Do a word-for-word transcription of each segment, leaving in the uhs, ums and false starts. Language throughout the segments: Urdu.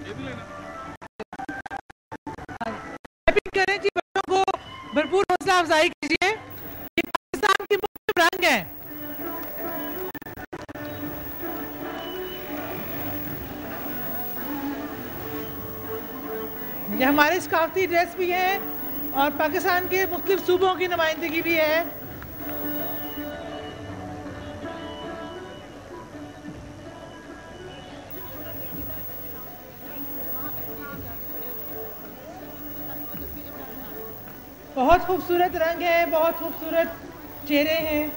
کریں جی، بچوں کو بھرپور حوصلہ افزائی کیجیے. یہ پاکستان کی مختلف رنگ ہیں. یہ ہمارے ثقافتی ڈریس بھی ہیں اور پاکستان کے مختلف صوبوں کی نمائندگی بھی ہے. بہت خوبصورت رنگ ہے، بہت خوبصورت چہرے ہیں.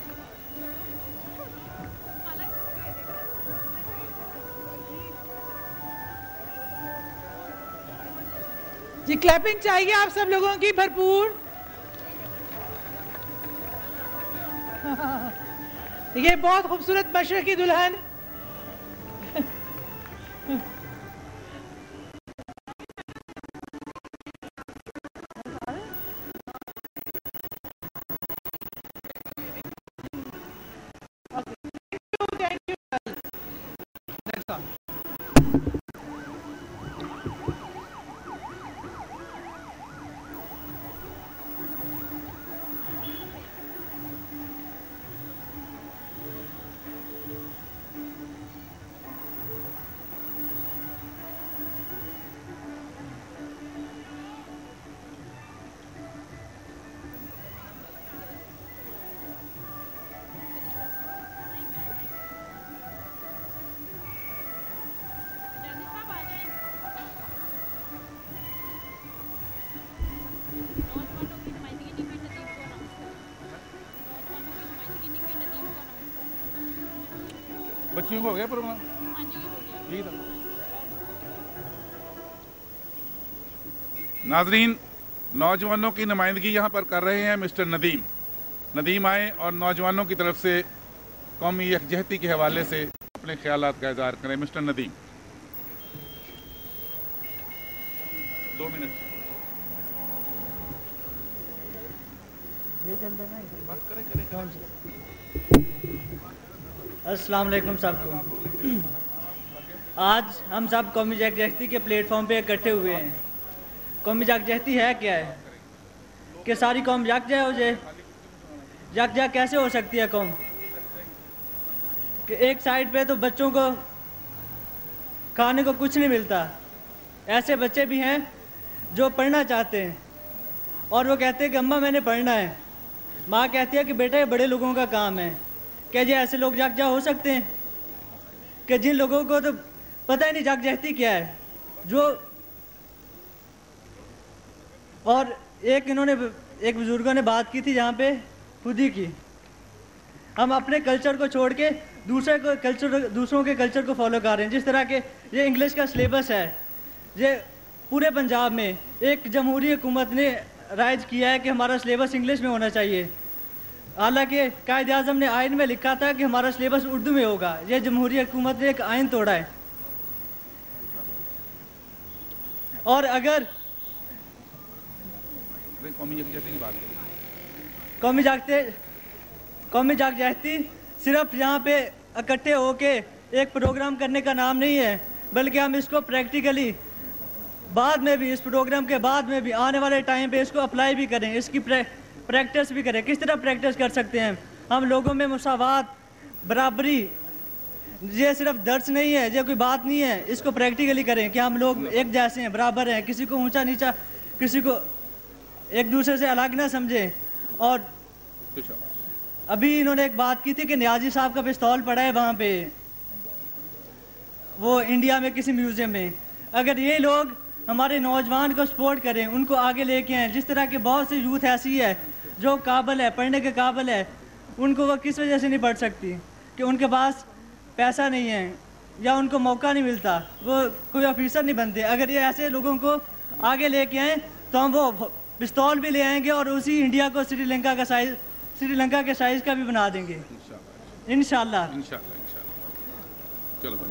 جی کلیپنگ چاہیے آپ سب لوگوں کی بھرپور. یہ بہت خوبصورت مشرقی دلہن. بچیوں کو ہو گیا پروگرام؟ ٹھیک ہے. ناظرین، نوجوانوں کی نمائندگی یہاں پر کر رہے ہیں مسٹر ندیم. ندیم آئیں اور نوجوانوں کی طرف سے قومی یکجہتی کے حوالے سے اپنے خیالات کا اظہار کریں. مسٹر ندیم، دو منٹ. السلام علیکم سب کو. آج ہم سب قومی یکجہتی کے پلیٹ فارم پہ اکٹھے ہوئے ہیں. قومی یکجہتی ہے کیا ہے؟ کہ ساری قوم یکجا ہو جائے. یکجا کیسے ہو سکتی ہے قوم؟ کہ ایک سائڈ پہ تو بچوں کو کھانے کو کچھ نہیں ملتا. ایسے بچے بھی ہیں جو پڑھنا چاہتے ہیں اور وہ کہتے ہیں کہ اماں میں نے پڑھنا ہے. ماں کہتی ہے کہ بیٹا یہ بڑے لوگوں کا کام ہے. کہ جی ایسے لوگ یکجا ہو سکتے ہیں؟ کہ جن لوگوں کو تو پتہ ہی نہیں یکجہتی کیا ہے. جو اور ایک انہوں نے ایک بزرگوں نے بات کی تھی جہاں پہ خودی کی. ہم اپنے کلچر کو چھوڑ کے دوسرے کو کلچر دوسروں کے کلچر کو فالو کر رہے ہیں. جس طرح کہ یہ انگلش کا سلیبس ہے، یہ پورے پنجاب میں ایک جمہوری حکومت نے رائج کیا ہے کہ ہمارا سلیبس انگلش میں ہونا چاہیے. حالانکہ قائد اعظم نے آئین میں لکھا تھا کہ ہمارا سلیبس اردو میں ہوگا. یہ جمہوری حکومت نے ایک آئین توڑا ہے. اور اگر قومی یکجہتی کی بات کریں، قومی یکجہتی قومی یکجہتی صرف یہاں پہ اکٹھے ہو کے ایک پروگرام کرنے کا نام نہیں ہے، بلکہ ہم اس کو پریکٹیکلی بعد میں بھی، اس پروگرام کے بعد میں بھی آنے والے ٹائم پہ اس کو اپلائی بھی کریں، اس کی پریکٹس بھی کریں. کس طرح پریکٹس کر سکتے ہیں ہم؟ لوگوں میں مساوات، برابری، یہ صرف درس نہیں ہے، یہ کوئی بات نہیں ہے. اس کو پریکٹیکلی کریں کہ ہم لوگ ایک جیسے ہیں، برابر ہیں. کسی کو اونچا نیچا، کسی کو ایک دوسرے سے الگ نہ سمجھیں. اور ابھی انہوں نے ایک بات کی تھی کہ نیازی صاحب کا پستول پڑا ہے وہاں پہ، وہ انڈیا میں کسی میوزیم میں. اگر یہ لوگ ہمارے نوجوان کو سپورٹ کریں، ان کو آگے لے کے آئیں، جس طرح کے بہت سی یوتھ ایسی ہے جو قابل ہے، پڑھنے کے قابل ہے، ان کو وہ کس وجہ سے نہیں پڑھ سکتی؟ کہ ان کے پاس پیسہ نہیں ہے یا ان کو موقع نہیں ملتا، وہ کوئی آفیسر نہیں بنتے. اگر یہ ایسے لوگوں کو آگے لے کے آئیں تو ہم وہ پستول بھی لے آئیں گے اور اسی انڈیا کو سری لنکا کا سائز سری لنکا کے سائز کا بھی بنا دیں گے انشاءاللہ. انشاءاللہ انشاءاللہ. چلو بس.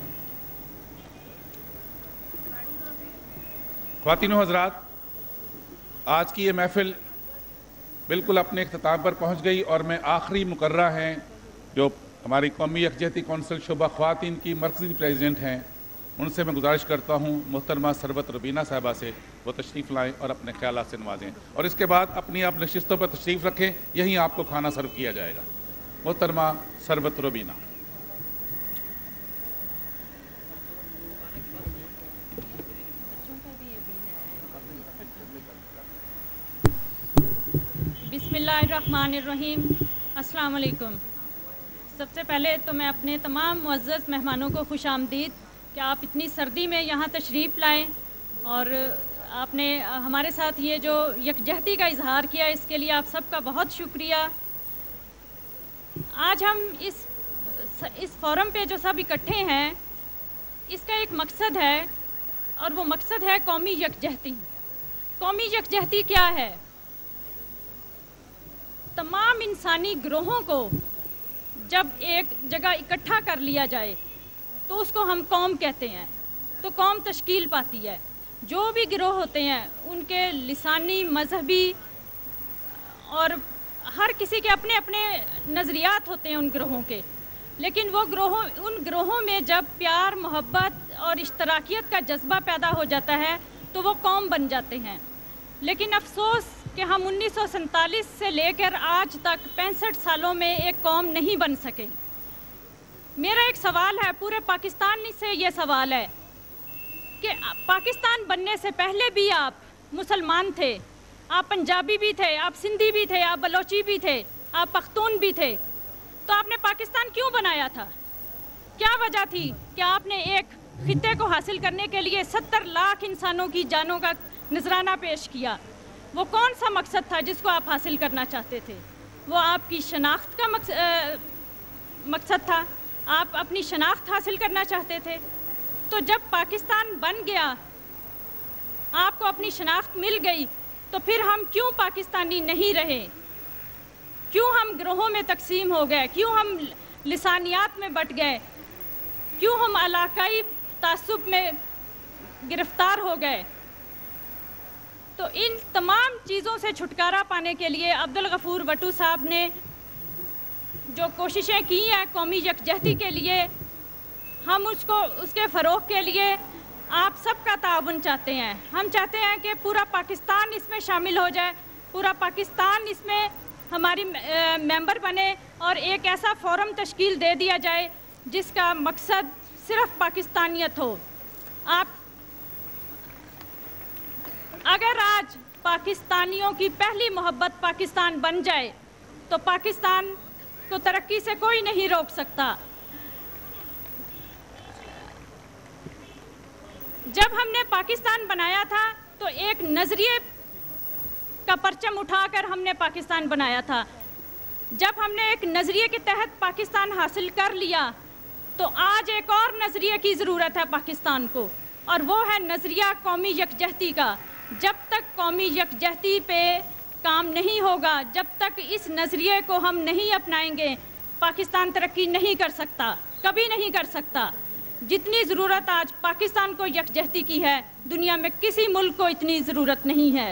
خواتین و حضرات، آج کی یہ محفل بالکل اپنے اختتام پر پہنچ گئی اور میں آخری مقررہ ہیں جو ہماری قومی یکجہتی کونسل شعبہ خواتین کی مرکزی پریزیڈنٹ ہیں उनसे मैं गुजारिश करता हूँ मोहतरमा सरबत रुबीना साहिबा से वो तशरीफ़ लाएँ और अपने ख्यालात से नवाजें, और इसके बाद अपनी आप नशिस्तों पर तशरीफ़ रखें, यहीं आपको खाना सर्व किया जाएगा। मोहतरमा सरबत रुबीना। बिस्मिल्लाहिर्रहमानिर्रहीम। अस्सलाम वालेकुम। सबसे पहले तो मैं अपने तमाम मुअज़्ज़ज़ मेहमानों को खुश आमदीद कि आप इतनी सर्दी में यहाँ तशरीफ़ लाएँ और आपने हमारे साथ ये जो यकजहती का इजहार किया, इसके लिए आप सबका बहुत शुक्रिया। आज हम इस इस फोरम पे जो सब इकट्ठे हैं, इसका एक मकसद है और वो मकसद है कौमी यकजहती। कौमी यकजहती क्या है? तमाम इंसानी ग्रोहों को जब एक जगह इकट्ठा कर लिया जाए तो उसको हम कौम कहते हैं, तो कौम तश्कील पाती है। जो भी गिरोह होते हैं उनके लिसानी, मजहबी और हर किसी के अपने अपने नज़रियात होते हैं उन ग्रोहों के, लेकिन वो ग्रोहों उन ग्रोहों में जब प्यार, मोहब्बत और इश्तराकियत का जज्बा पैदा हो जाता है तो वो कौम बन जाते हैं। लेकिन अफसोस कि हम उन्नीस सौ सैंतालीस से लेकर आज तक पैंसठ सालों में एक कौम नहीं बन सके। मेरा एक सवाल है, पूरे पाकिस्तान से ये सवाल है कि पाकिस्तान बनने से पहले भी आप मुसलमान थे, आप पंजाबी भी थे, आप सिंधी भी थे, आप बलोची भी थे, आप पख्तून भी थे, तो आपने पाकिस्तान क्यों बनाया था? क्या वजह थी कि आपने एक खित्ते को हासिल करने के लिए सत्तर लाख इंसानों की जानों का नजराना पेश किया? वो कौन सा मकसद था जिसको आप हासिल करना चाहते थे? वो आपकी शनाख्त का मकस, आ, मकसद था, आप अपनी शनाख्त हासिल करना चाहते थे। तो जब पाकिस्तान बन गया, आपको अपनी शनाख्त मिल गई, तो फिर हम क्यों पाकिस्तानी नहीं रहे? क्यों हम ग्रोहों में तकसीम हो गए? क्यों हम लिसानियात में बट गए? क्यों हम इलाकाई तासुब में गिरफ्तार हो गए? तो इन तमाम चीज़ों से छुटकारा पाने के लिए अब्दुल गफूर भट्टू साहब ने जो कोशिशें की हैं कौमी यकजहती के लिए, हम उसको उसके फ़रोग़ के लिए आप सबका ताउन चाहते हैं। हम चाहते हैं कि पूरा पाकिस्तान इसमें शामिल हो जाए, पूरा पाकिस्तान इसमें हमारी मेंबर बने और एक ऐसा फोरम तश्कील दे दिया जाए जिसका मकसद सिर्फ पाकिस्तानियत हो। आप अगर आज पाकिस्तानियों की पहली मोहब्बत पाकिस्तान बन जाए तो पाकिस्तान को तरक्की से कोई नहीं रोक सकता। जब हमने पाकिस्तान बनाया था तो एक नज़रिए का परचम उठाकर हमने पाकिस्तान बनाया था। जब हमने एक नज़रिए के तहत पाकिस्तान हासिल कर लिया तो आज एक और नज़रिए की ज़रूरत है पाकिस्तान को, और वो है नज़रिया कौमी यकजहती का। जब तक कौमी यकजहती पे काम नहीं होगा, जब तक इस नज़रिए को हम नहीं अपनाएंगे, पाकिस्तान तरक्की नहीं कर सकता, कभी नहीं कर सकता। जितनी ज़रूरत आज पाकिस्तान को यकजहती की है, दुनिया में किसी मुल्क को इतनी ज़रूरत नहीं है।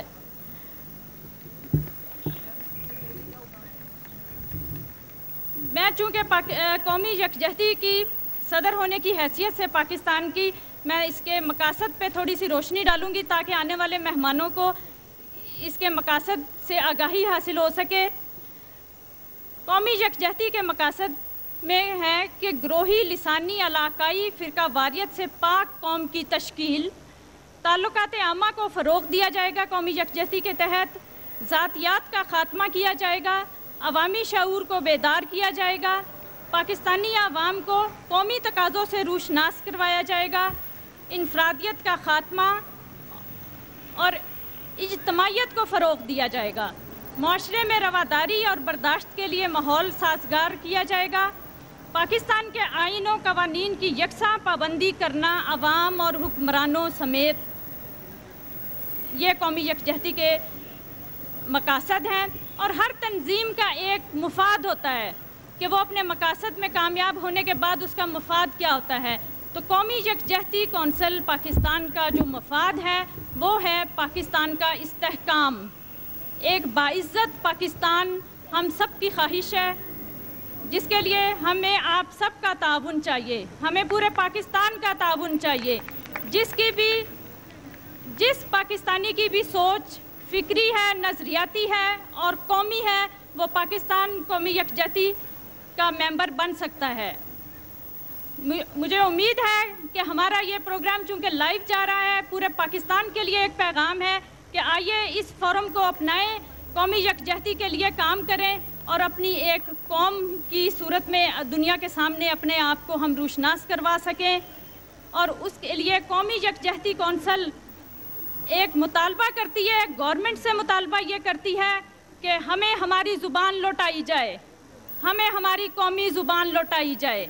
मैं चूँकि कौमी यकजहती की सदर होने की हैसियत से पाकिस्तान की, मैं इसके मकासद पे थोड़ी सी रोशनी डालूंगी ताकि आने वाले मेहमानों को इसके मकासद से आगाही हासिल हो सके। कौमी यकजहती के मकासद में है कि ग्रोही, लिसानी, इलाकाई फ़िरका वारियत से पाक कौम की तश्कील, ताल्लुकात आमा को फ़रोग़ दिया जाएगा कौमी यकजहती के तहत, ज़ातियात का ख़ात्मा किया जाएगा, अवामी शऊर को बेदार किया जाएगा, पाकिस्तानी आवाम को कौमी तकाज़ों से रूशनास करवाया जाएगा, इनफरादियत का ख़ात्मा और इज्तमाइयत को फ़रोग़ दिया जाएगा, माशरे में रवादारी और बर्दाश्त के लिए माहौल साजगार किया जाएगा, पाकिस्तान के आइन और कवानीन की यकसा पाबंदी करना अवाम और हुक्मरानों समेत, ये कौमी यकजहती के मकासद हैं। और हर तंजीम का एक मुफाद होता है कि वो अपने मकासद में कामयाब होने के बाद उसका मुफाद क्या होता है। तो कौमी यकजहती कौंसिल पाकिस्तान का जो मफाद है वो है पाकिस्तान का इस्तेहकाम, एक बाइज़्ज़त पाकिस्तान हम सब की ख्वाहिश है। جس کے لیے ہمیں آپ سب کا تعاون چاہیے، ہمیں پورے پاکستان کا تعاون چاہیے. جس کی بھی جس پاکستانی کی بھی سوچ فکری ہے، نظریاتی ہے اور قومی ہے، وہ پاکستان قومی یکجہتی کا ممبر بن سکتا ہے. مجھے امید ہے کہ ہمارا یہ پروگرام چونکہ لائیو جا رہا ہے، پورے پاکستان کے لیے ایک پیغام ہے کہ آئیے اس فورم کو اپنائیں، قومی یکجہتی کے لیے کام کریں اور اپنی ایک قوم کی صورت میں دنیا کے سامنے اپنے آپ کو ہم روشناس کروا سکیں. اور اس کے لیے قومی یکجہتی کونسل ایک مطالبہ کرتی ہے، گورنمنٹ سے مطالبہ یہ کرتی ہے کہ ہمیں ہماری زبان لوٹائی جائے، ہمیں ہماری قومی زبان لوٹائی جائے،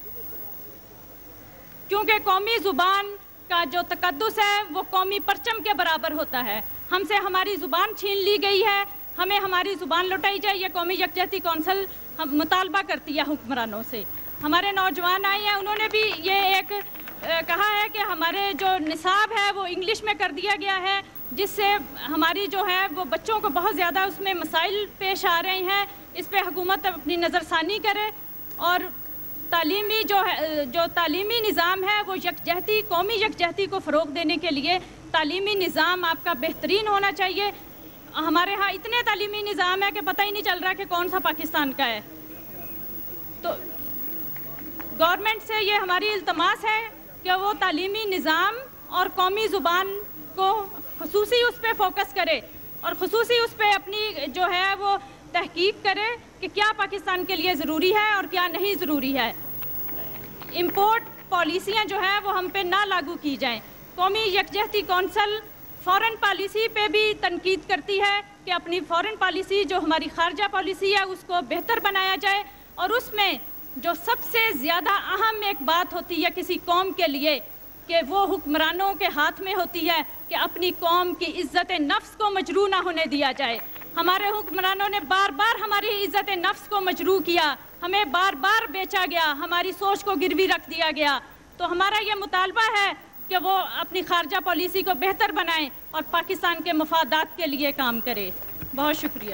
کیونکہ قومی زبان کا جو تقدس ہے وہ قومی پرچم کے برابر ہوتا ہے. ہم سے ہماری زبان چھین لی گئی ہے، ہمیں ہماری زبان لوٹائی جائے. یہ قومی یکجہتی کونسل مطالبہ کرتی ہے حکمرانوں سے. ہمارے نوجوان آئے ہیں، انہوں نے بھی یہ ایک کہا ہے کہ ہمارے جو نصاب ہے وہ انگلش میں کر دیا گیا ہے، جس سے ہماری جو ہے وہ بچوں کو بہت زیادہ اس میں مسائل پیش آ رہے ہیں. اس پہ حکومت اپنی نظر ثانی کرے اور تعلیمی جو ہے جو تعلیمی نظام ہے وہ یکجہتی قومی یکجہتی کو فروغ دینے کے لیے تعلیمی نظام آپ کا بہترین ہونا چاہیے. ہمارے ہاں اتنے تعلیمی نظام ہے کہ پتہ ہی نہیں چل رہا کہ کون سا پاکستان کا ہے. تو گورنمنٹ سے یہ ہماری التماس ہے کہ وہ تعلیمی نظام اور قومی زبان کو خصوصی اس پہ فوکس کرے اور خصوصی اس پہ اپنی جو ہے وہ تحقیق کرے کہ کیا پاکستان کے لیے ضروری ہے اور کیا نہیں ضروری ہے. امپورٹ پالیسیاں جو ہیں وہ ہم پہ نہ لاگو کی جائیں. قومی یکجہتی کونسل فورن پالیسی پہ بھی تنقید کرتی ہے کہ اپنی فورن پالیسی جو ہماری خارجہ پالیسی ہے اس کو بہتر بنایا جائے، اور اس میں جو سب سے زیادہ اہم ایک بات ہوتی ہے کسی قوم کے لیے کہ وہ حکمرانوں کے ہاتھ میں ہوتی ہے کہ اپنی قوم کی عزت نفس کو مجروح نہ ہونے دیا جائے. ہمارے حکمرانوں نے بار بار ہماری عزت نفس کو مجروح کیا، ہمیں بار بار بیچا گیا، ہماری سوچ کو گروی رکھ دیا گیا. تو ہمارا یہ مطالبہ ہے کہ وہ اپنی خارجہ پالیسی کو بہتر بنائیں اور پاکستان کے مفادات کے لیے کام کرے. بہت شکریہ.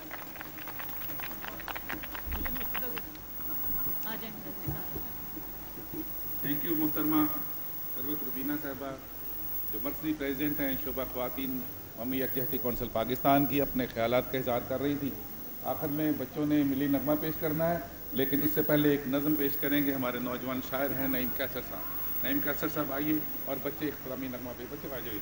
تھینک یو محترمہ ثروت روبینہ صاحبہ، جو مرکزی پریزیڈنٹ ہیں شعبہ خواتین قومی یکجہتی کونسل پاکستان کی، اپنے خیالات کا اظہار کر رہی تھی. آخر میں بچوں نے ملی نغمہ پیش کرنا ہے، لیکن اس سے پہلے ایک نظم پیش کریں گے. ہمارے نوجوان شاعر ہیں نعیم کیسر صاحب. نعیم کیسر صاحب آئیے اور بچے احترامی نغمہ پیش. بچے آ جائیے.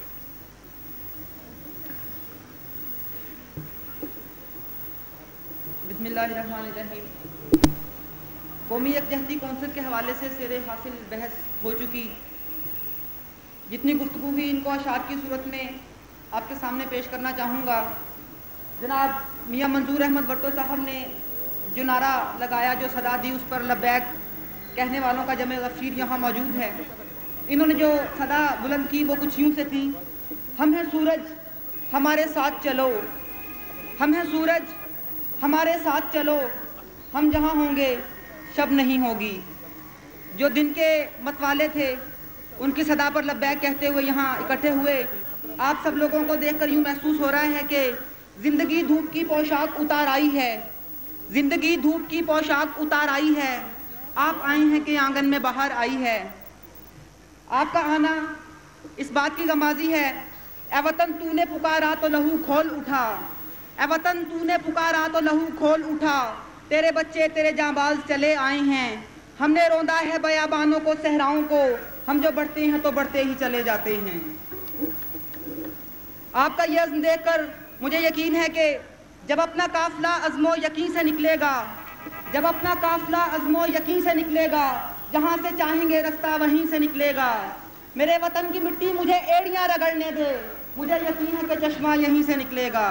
بسم اللہ الرحمن الرحیم. قومی یکجہتی کونسل کے حوالے سے سیر حاصل بحث ہو چکی. جتنی گفتگو ہوئی ان کو اشعار کی صورت میں آپ کے سامنے پیش کرنا چاہوں گا. جناب میاں منظور احمد بھٹو صاحب نے جو نعرہ لگایا، جو صدا دی، اس پر لبیک کہنے والوں کا جمع غفیر یہاں موجود ہے. انہوں نے جو صدا بلند کی وہ کچھ یوں سے تھی: ہم ہیں سورج ہمارے ساتھ چلو، ہم ہیں سورج ہمارے ساتھ چلو، ہم جہاں ہوں گے شب نہیں ہوگی. جو دن کے متوالے تھے ان کی صدا پر لبیک کہتے ہوئے یہاں اکٹھے ہوئے. آپ سب لوگوں کو دیکھ کر یوں محسوس ہو رہا ہے کہ زندگی دھوپ کی پوشاک اتار آئی ہے، زندگی دھوپ کی پوشاک اتار آئی ہے. آپ آئے ہیں کہ آنگن میں باہر آئی ہے. آپ کا آنا اس بات کی غمازی ہے: اے وطن تو نے پکارا تو لہو کھول اٹھا، اے وطن تو نے پکارا تو لہو کھول اٹھا. تیرے بچے تیرے جانباز چلے آئے ہیں، ہم نے روندا ہے بیابانوں کو صحراؤں کو، ہم جو بڑھتے ہیں تو بڑھتے ہی چلے جاتے ہیں. آپ کا یہ عزم دیکھ کر مجھے یقین ہے کہ جب اپنا قافلہ عزم و یقین سے نکلے گا، جب اپنا قافلہ عزم و یقین سے نکلے گا، جہاں سے چاہیں گے رستہ وہیں سے نکلے گا. میرے وطن کی مٹی مجھے ایڑیاں رگڑنے دے، مجھے یقین ہے کہ چشمہ یہیں سے نکلے گا.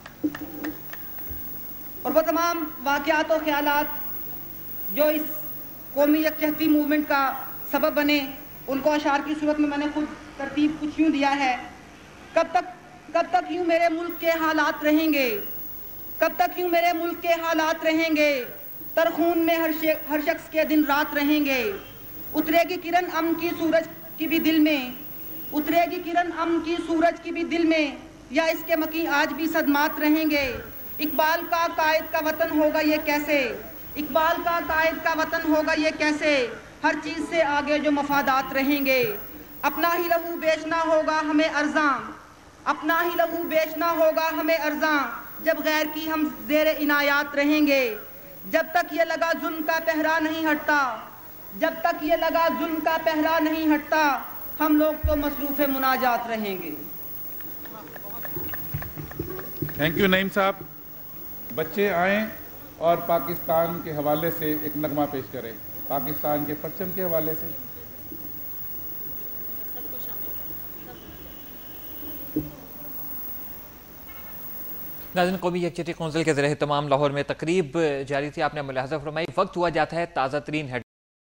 اور وہ تمام واقعات و خیالات جو اس قومی یکجہتی موومنٹ کا سبب بنے، ان کو اشعار کی صورت میں میں نے خود ترتیب کچھ یوں دیا ہے: کب تک کب تک یوں میرے ملک کے حالات رہیں گے، کب تک یوں میرے ملک کے حالات رہیں گے، ترخون میں ہر ہر شخص کے دن رات رہیں گے. اترے گی کرن امن کی سورج کی بھی دل میں، اترے گی کرن امن کی سورج کی بھی دل میں، یا اس کے مکی آج بھی صدمات رہیں گے. اقبال کا قائد کا وطن ہوگا یہ کیسے، اقبال کا قائد کا وطن ہوگا یہ کیسے، ہر چیز سے آگے جو مفادات رہیں گے، اپنا ہی لہو بیچنا ہوگا ہمیں ارزاں، اپنا ہی لہو بیچنا ہوگا ہمیں ارزاں، جب غیر کی ہم زیر عنایات رہیں گے، جب تک یہ لگا ظلم کا پہرا نہیں ہٹتا، جب تک یہ لگا ظلم کا پہرا نہیں ہٹتا، ہم لوگ تو مصروف مناجات رہیں گے۔ تھینک یو نعیم صاحب۔ بچے آئیں اور پاکستان کے حوالے سے ایک نغمہ پیش کریں، پاکستان کے پرچم کے حوالے سے۔ ناظرین، قومی یکجہتی کونسل کے زیر اہتمام لاہور میں تقریب جاری تھی، آپ نے ملاحظہ فرمائی، وقت ہوا جاتا ہے تازہ ترین ہیڈ